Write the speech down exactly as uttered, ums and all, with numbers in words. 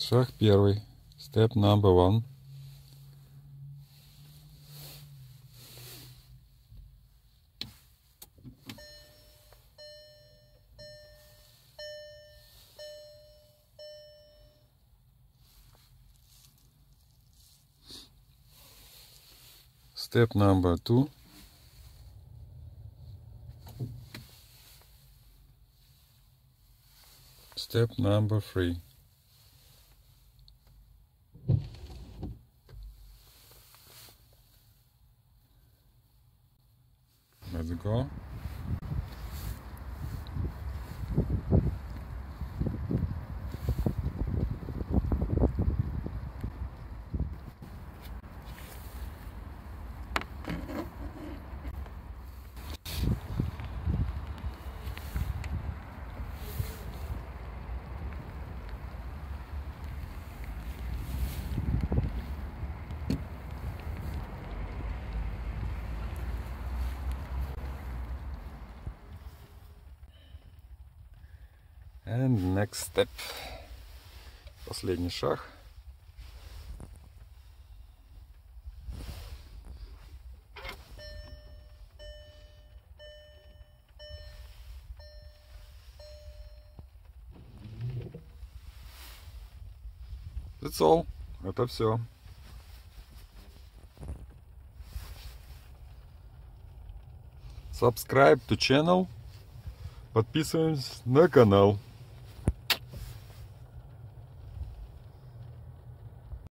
Шаг первый. Step number one. Step number two. Step number three. Let's go. And next step. Последний шаг. That's all. Это все. Subscribe to channel. Подписываемся на канал.